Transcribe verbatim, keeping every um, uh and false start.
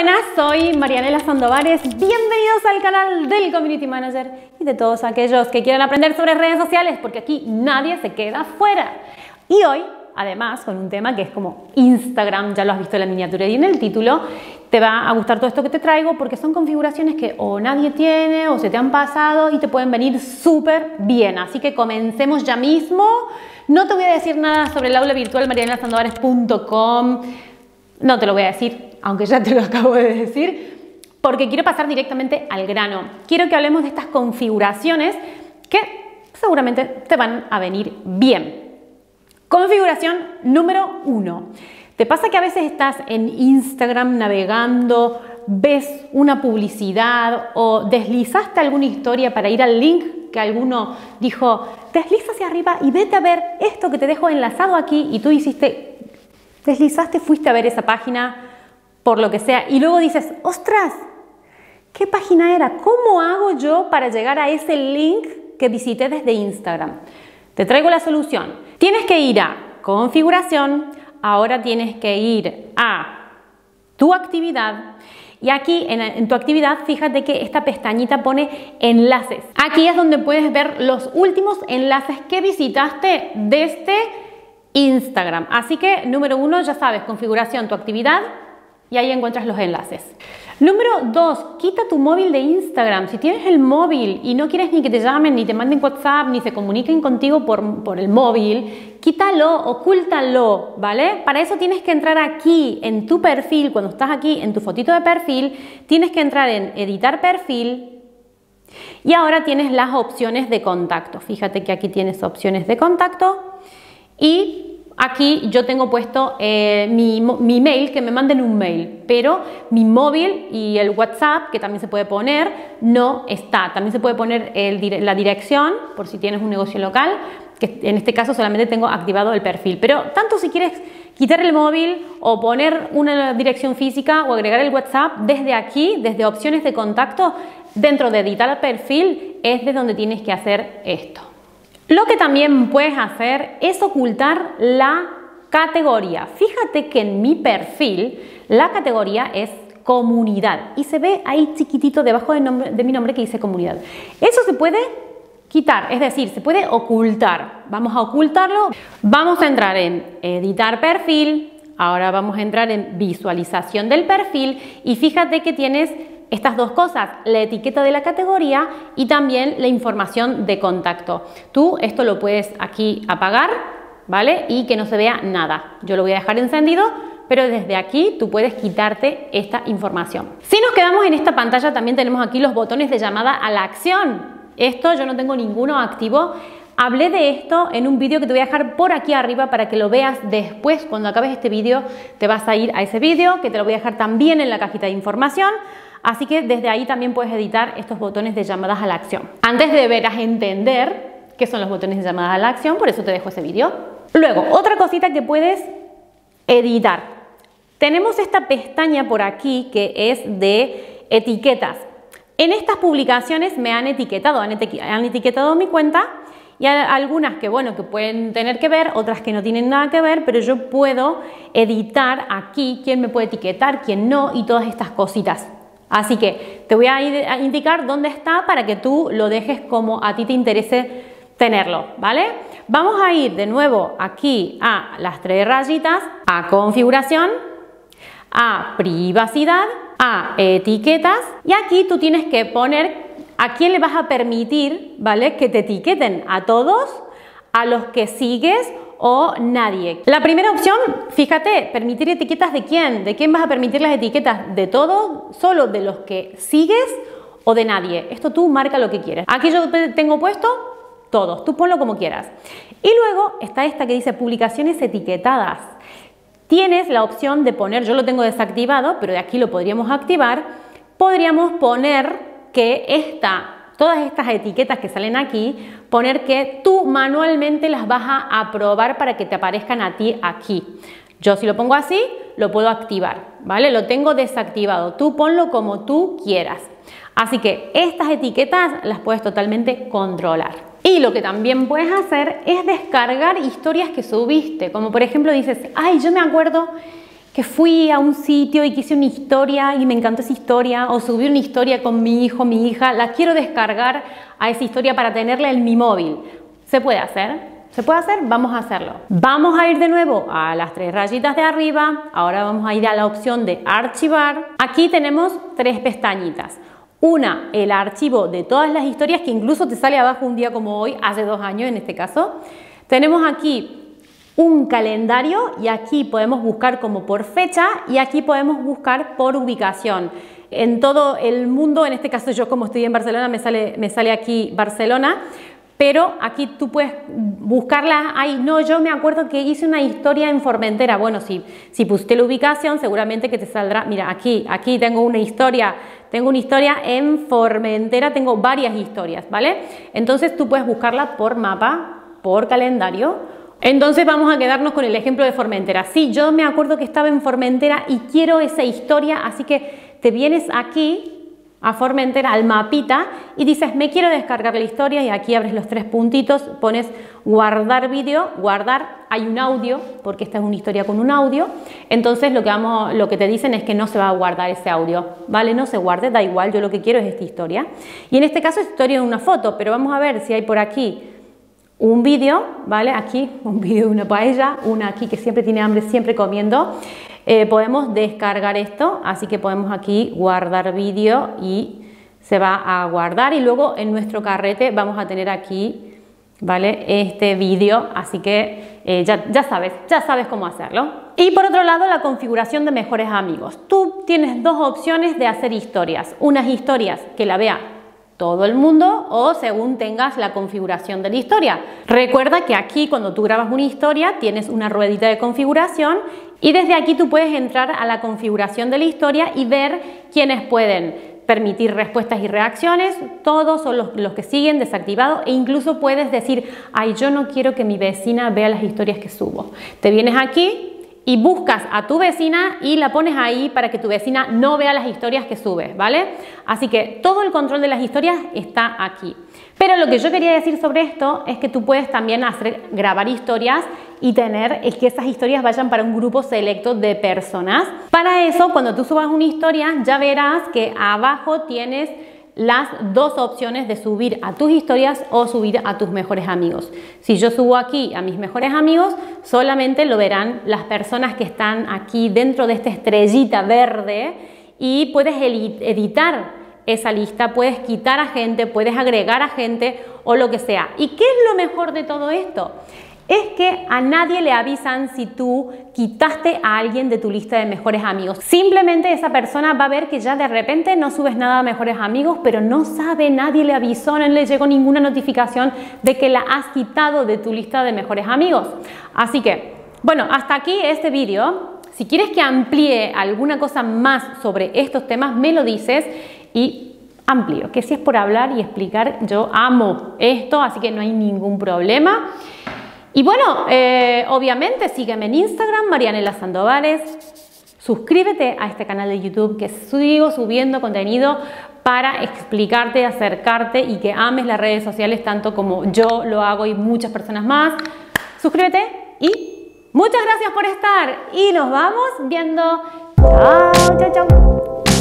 buenas, soy Marianela Sandovares. Bienvenidos al canal del Community Manager y de todos aquellos que quieran aprender sobre redes sociales, porque aquí nadie se queda fuera. Y hoy, además, con un tema que es como Instagram, ya lo has visto en la miniatura y en el título, te va a gustar todo esto que te traigo porque son configuraciones que o nadie tiene o se te han pasado y te pueden venir súper bien. Así que comencemos ya mismo. No te voy a decir nada sobre el aula virtual marianela sandovares punto com. No te lo voy a decir, aunque ya te lo acabo de decir, porque quiero pasar directamente al grano. Quiero que hablemos de estas configuraciones que seguramente te van a venir bien. Configuración número uno. ¿Te pasa que a veces estás en Instagram navegando, ves una publicidad o deslizaste alguna historia para ir al link que alguno dijo, desliza hacia arriba y vete a ver esto que te dejo enlazado aquí, y tú hiciste, deslizaste, fuiste a ver esa página por lo que sea y luego dices, ostras, ¿qué página era? ¿Cómo hago yo para llegar a ese link que visité desde Instagram? Te traigo la solución. Tienes que ir a configuración, ahora tienes que ir a tu actividad y aquí en, en tu actividad fíjate que esta pestañita pone enlaces. Aquí es donde puedes ver los últimos enlaces que visitaste desde Instagram. Así que número uno, ya sabes, configuración, tu actividad y ahí encuentras los enlaces. Número dos, quita tu móvil de Instagram. Si tienes el móvil y no quieres ni que te llamen, ni te manden WhatsApp, ni se comuniquen contigo por, por el móvil, quítalo, ocúltalo, ¿vale? Para eso tienes que entrar aquí en tu perfil, cuando estás aquí en tu fotito de perfil, tienes que entrar en editar perfil y ahora tienes las opciones de contacto. Fíjate que aquí tienes opciones de contacto y aquí yo tengo puesto eh, mi, mi mail, que me manden un mail, pero mi móvil y el WhatsApp, que también se puede poner, no está. También se puede poner el, la dirección, por si tienes un negocio local, que en este caso solamente tengo activado el perfil. Pero tanto si quieres quitar el móvil o poner una dirección física o agregar el WhatsApp, desde aquí, desde opciones de contacto, dentro de editar el perfil, es de donde tienes que hacer esto. Lo que también puedes hacer es ocultar la categoría. Fíjate que en mi perfil la categoría es comunidad y se ve ahí chiquitito debajo de, nombre, de mi nombre que dice comunidad. Eso se puede quitar, es decir, se puede ocultar. Vamos a ocultarlo. Vamos a entrar en editar perfil. Ahora vamos a entrar en visualización del perfil y fíjate que tienes estas dos cosas, la etiqueta de la categoría y también la información de contacto. Tú esto lo puedes aquí apagar, ¿vale? Y que no se vea nada. Yo lo voy a dejar encendido, pero desde aquí tú puedes quitarte esta información. Si nos quedamos en esta pantalla, también tenemos aquí los botones de llamada a la acción. Esto yo no tengo ninguno activo. Hablé de esto en un vídeo que te voy a dejar por aquí arriba para que lo veas después. Cuando acabes este vídeo te vas a ir a ese vídeo, que te lo voy a dejar también en la cajita de información. Así que desde ahí también puedes editar estos botones de llamadas a la acción. Antes deberás entender qué son los botones de llamadas a la acción, por eso te dejo ese vídeo. Luego, otra cosita que puedes editar. Tenemos esta pestaña por aquí que es de etiquetas. En estas publicaciones me han etiquetado, han, eti han etiquetado mi cuenta y hay algunas que, bueno, que pueden tener que ver, otras que no tienen nada que ver, pero yo puedo editar aquí quién me puede etiquetar, quién no y todas estas cositas. Así que te voy a indicar dónde está para que tú lo dejes como a ti te interese tenerlo, ¿vale? Vamos a ir de nuevo aquí a las tres rayitas, a configuración, a privacidad, a etiquetas y aquí tú tienes que poner a quién le vas a permitir, ¿vale? Que te etiqueten, a todos, a los que sigues o nadie. La primera opción, fíjate, permitir etiquetas de quién, de quién vas a permitir las etiquetas, de todo, solo de los que sigues o de nadie. Esto tú marca lo que quieres. Aquí yo tengo puesto todos, tú ponlo como quieras. Y luego está esta que dice publicaciones etiquetadas. Tienes la opción de poner, yo lo tengo desactivado, pero de aquí lo podríamos activar. Podríamos poner que esta todas estas etiquetas que salen aquí, poner que tú manualmente las vas a aprobar para que te aparezcan a ti aquí. Yo si lo pongo así, lo puedo activar, ¿vale? Lo tengo desactivado. Tú ponlo como tú quieras. Así que estas etiquetas las puedes totalmente controlar. Y lo que también puedes hacer es descargar historias que subiste. Como por ejemplo dices, ay, yo me acuerdo que fui a un sitio y que hice una historia y me encantó esa historia, o subí una historia con mi hijo, mi hija, la quiero descargar a esa historia para tenerla en mi móvil. ¿Se puede hacer? ¿Se puede hacer? Vamos a hacerlo. Vamos a ir de nuevo a las tres rayitas de arriba. Ahora vamos a ir a la opción de archivar. Aquí tenemos tres pestañitas. Una, el archivo de todas las historias, que incluso te sale abajo un día como hoy, hace dos años en este caso. Tenemos aquí un calendario y aquí podemos buscar como por fecha y aquí podemos buscar por ubicación. En todo el mundo, en este caso yo como estoy en Barcelona, me sale, me sale aquí Barcelona, pero aquí tú puedes buscarla. Ay, no, yo me acuerdo que hice una historia en Formentera. Bueno, si, si pusiste la ubicación, seguramente que te saldrá. Mira, aquí, aquí tengo una historia, tengo una historia en Formentera, tengo varias historias, ¿vale? Entonces tú puedes buscarla por mapa, por calendario. Entonces vamos a quedarnos con el ejemplo de Formentera. Sí, yo me acuerdo que estaba en Formentera y quiero esa historia, así que te vienes aquí a Formentera, al mapita, y dices, me quiero descargar la historia, y aquí abres los tres puntitos, pones guardar vídeo, guardar, hay un audio, porque esta es una historia con un audio, entonces lo que, vamos, lo que te dicen es que no se va a guardar ese audio, ¿vale? No se guarde, da igual, yo lo que quiero es esta historia. Y en este caso es historia de una foto, pero vamos a ver si hay por aquí un vídeo, ¿vale? Aquí, un vídeo de una paella, una aquí que siempre tiene hambre, siempre comiendo. Eh, podemos descargar esto, así que podemos aquí guardar vídeo y se va a guardar. Y luego en nuestro carrete vamos a tener aquí, ¿vale? Este vídeo, así que eh, ya, ya sabes, ya sabes cómo hacerlo. Y por otro lado, la configuración de mejores amigos. Tú tienes dos opciones de hacer historias. Unas historias que la vea todo el mundo o según tengas la configuración de la historia. Recuerda que aquí cuando tú grabas una historia tienes una ruedita de configuración y desde aquí tú puedes entrar a la configuración de la historia y ver quiénes pueden permitir respuestas y reacciones, todos son los, los que siguen desactivados, e incluso puedes decir, ay, yo no quiero que mi vecina vea las historias que subo. Te vienes aquí y buscas a tu vecina y la pones ahí para que tu vecina no vea las historias que subes, ¿vale? Así que todo el control de las historias está aquí. Pero lo que yo quería decir sobre esto es que tú puedes también hacer, grabar historias y tener es que esas historias vayan para un grupo selecto de personas. Para eso, cuando tú subas una historia, ya verás que abajo tienes las dos opciones de subir a tus historias o subir a tus mejores amigos. Si yo subo aquí a mis mejores amigos, solamente lo verán las personas que están aquí dentro de esta estrellita verde y puedes editar esa lista, puedes quitar a gente, puedes agregar a gente o lo que sea. ¿Y qué es lo mejor de todo esto? Es que a nadie le avisan si tú quitaste a alguien de tu lista de mejores amigos. Simplemente esa persona va a ver que ya de repente no subes nada a mejores amigos, pero no sabe, nadie le avisó, no le llegó ninguna notificación de que la has quitado de tu lista de mejores amigos. Así que, bueno, hasta aquí este vídeo. Si quieres que amplíe alguna cosa más sobre estos temas, me lo dices y amplío. Que si es por hablar y explicar, yo amo esto, así que no hay ningún problema. Y bueno, eh, obviamente sígueme en Instagram, Marianela Sandovares. Suscríbete a este canal de YouTube que sigo subiendo contenido para explicarte, acercarte y que ames las redes sociales tanto como yo lo hago y muchas personas más. Suscríbete y muchas gracias por estar y nos vamos viendo. Chao, chao, chao.